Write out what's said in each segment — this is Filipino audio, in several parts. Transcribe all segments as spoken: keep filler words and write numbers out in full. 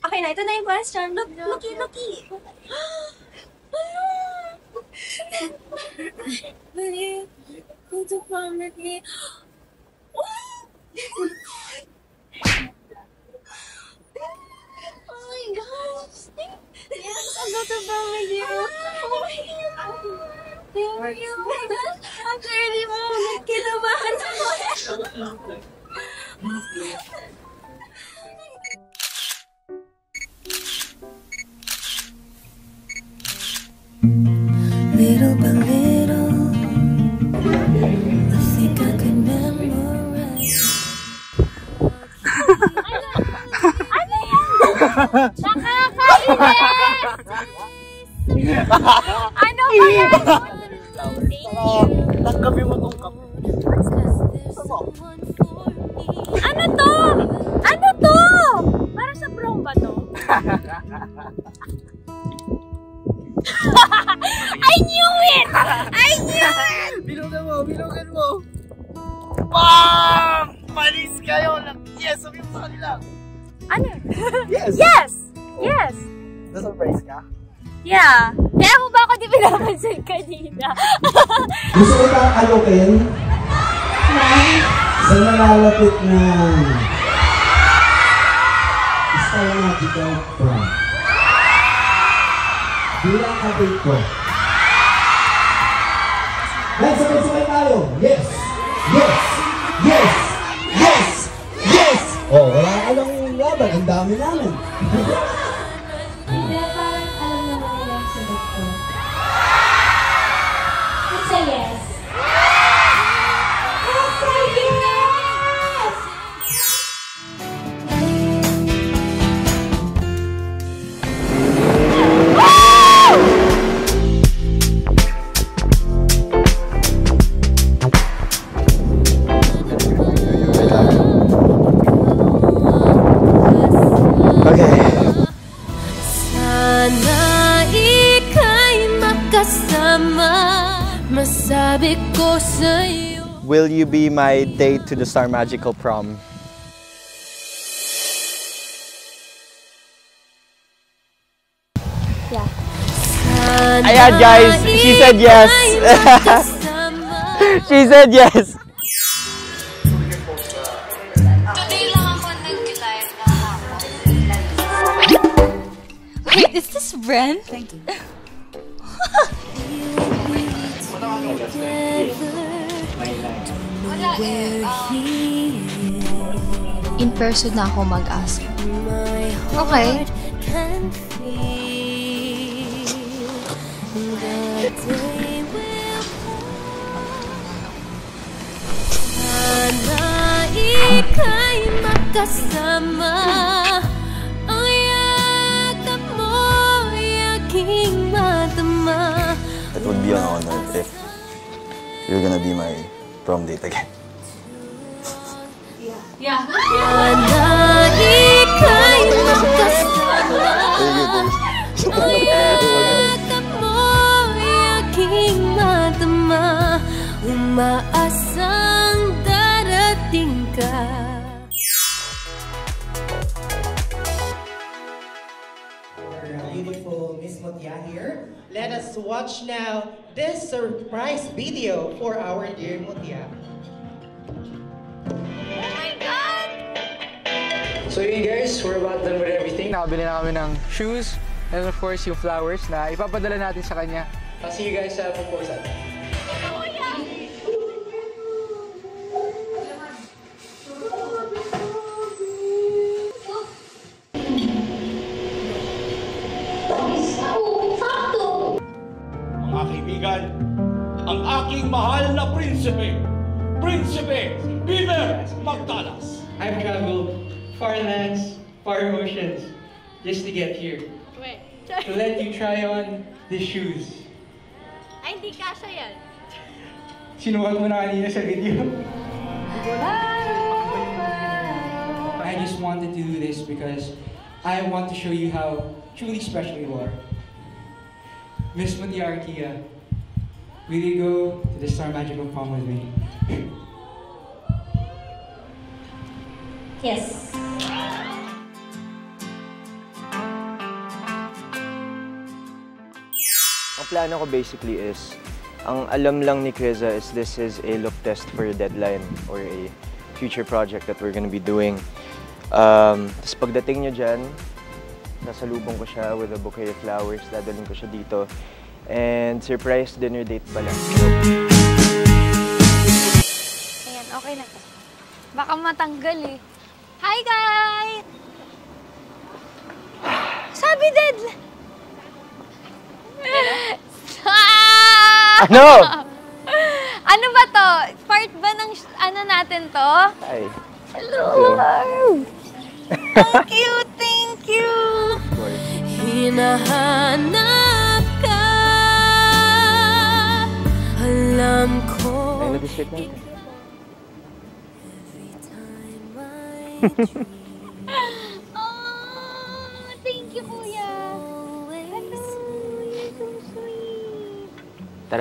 Okay na, ito na yung question. Look, looky, looky. Will you go to prom with me? Oh my gosh. Yes, I'll go to prom with you. Oh my God. Thank you. Oh my gosh. Actually, mo, nagkinabahan ako. Little by little, I think I could memorize. Ano yan? Nakakainis! Ano ba yan? Tanggapin mo tong kape. Ano to? Ano to? Para sa prom ba to? I knew it! I knew it! Bilugan mo, bilugan mo. Bang! Manis kayo! Yes, sabi mo sa kanila. Ano? Yes! Yes! Yes! Na-surprise ka? Yeah. Kaya mo ba ako di pinapansin kanina? Gusto ko kang alokin sa nalalapit na Star Magical Prom. Bilang kapit ko. Dahil sabay-sabay tayo. Yes! Yes! Yes! Yes! Yes! Oh, wala ka lang laban. Ang dami namin. Hindi, parang alam naman nila ang sagot ko. It's a yes. It's a yes! Okay. Sana ika'y makasama, masabi ko sa'yo. Will you be my date to the Star Magical Prom? Yeah. Ayan guys, she said yes. She said yes. Wait, is this Bren? Thank you. In person na ako mag-ask. Okay. Sana ika'y makasama, ang yakap mo'y aking madama. It would be an honor if you're gonna be my prom date again. Yeah. Sana ika'y makasama, ang yakap mo'y aking madama, umaasang darating ka. Beautiful Miss Motia here. Let us watch now this surprise video for our dear Motia. Oh my God! So yun guys, we're about done with everything. Nakabili na kami ng shoes and of course yung flowers na ipapadala natin sa kanya. I'll see you guys sa proposal. Mga kaibigan, ang aking mahal na prinsipe, Prinsipe Bieber Magdalas. I've traveled far lands, far oceans, just to get here. Wait. To let you try on the shoes. Ay, hindi kasha yan. Sinuwag mo na kanina sa video. I just wanted to do this because I want to show you how truly special you are. Miss Motia Arquilla, will you go to the Star Magical Prom with me? Yes. plano ko basically is, ang alam lang ni Kriza is this is a look test for a deadline or a future project that we're gonna be doing. Um, Tapos pagdating niya dyan, nasalubong ko siya with a bouquet of flowers, dadalhin ko siya dito. And surprise dinner date pala. Ayan, okay na to. Baka matanggal eh. Hi, guys! Sabi dead! Ano? Ano ba to? Part ba ng ano natin to? Hi. Hello! Thank you, thank you! Hinahanap ka. Alam ko. Ay, nag-skip natin. Oh, thank you, Kuya. Hello, you're so sweet. Tara.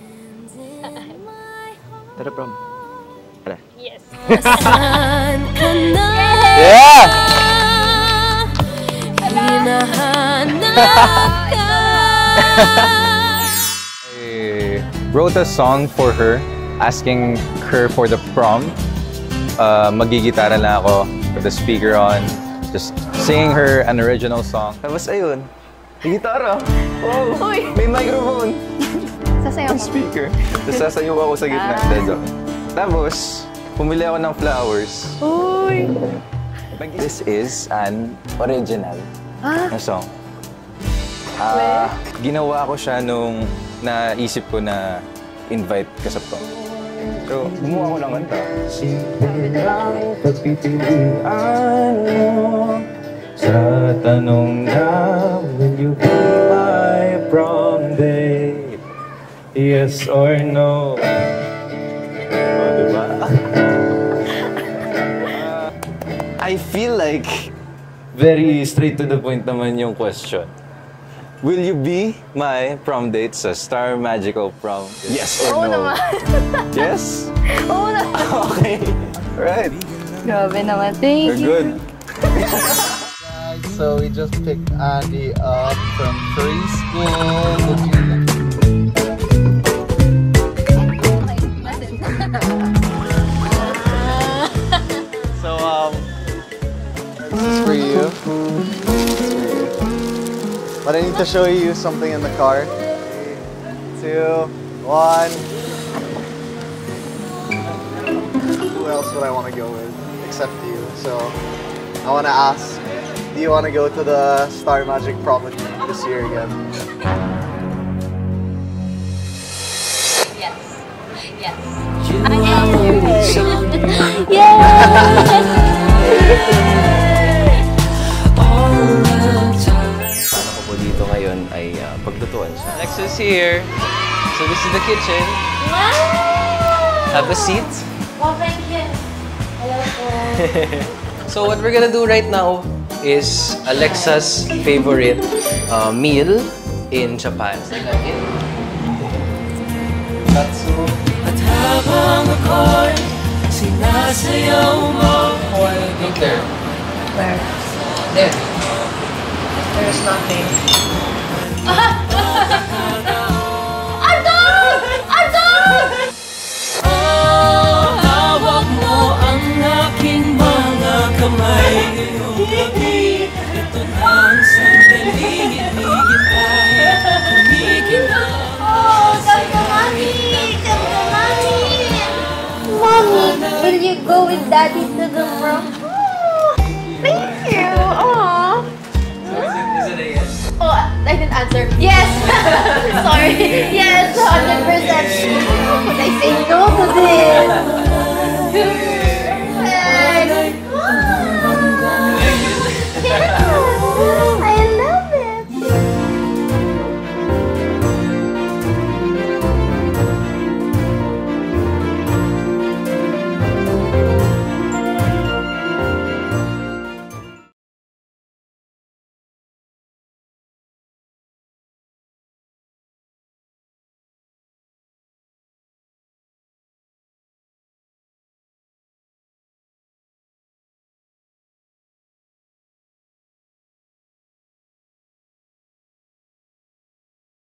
Tara, prom. Tara. Yes. Saan ka na? Yeah! Hinahanap ka. I wrote a song for her, asking her for the prom. Uh, magigitara na ako with the speaker on, just singing her an original song. Tapos ayun, may gitara. Wow! May microphone. Sasayaw May speaker. Tapos sasayaw ako sa gitna. Ah. Tapos, pumili ako ng flowers. Uy! This is an original Ah? na song. Ah, ginawa ko siya nung naisip ko na invite ka sa prom. So, gumawa ko ng kanta. Simple lang pagpipilian mo sa tanong na, will you be my prom date? Yes or no? Oh, diba? I feel like very straight to the point naman yung question. Will you be my prom date sa Star Magical Prom? Yes or Oo no? naman. Yes? Oo naman. Okay. Right. Grabe naman. Thank We're you. good. So we just picked Andy up from preschool. So um, this is for you. This is for you. But I need to show you something in the car. Three, two, one. Who else would I want to go with except you? So I want to ask, do you want to go to the Star Magic Prom with me this year again? Yes. Yes. Yes! Plano ko po dito ngayon ay uh, paglutuan siya. Next is here. So this is the kitchen. Wow! Have a seat. Well, thank you. Hello po. So what we're gonna do right now is Alexa's favorite uh, meal in Japan. Katsu. At habang ako'y sinasayaw mo. Oh, I think there. Where? There. There's nothing. Adol! Adol! Oh, hawak mo ang aking mga kamay. Ngayong gabi, ito na ang sandaling ibigin tayo. Kumikinang. Oh, Kaka Mami! Kaka Mami! Mommy, will you go with Daddy to the prom? Oh, thank you! Aww. Is it a yes? Oh, I didn't answer. Yes! Sorry. Yes, one hundred percent. Would I say no to this?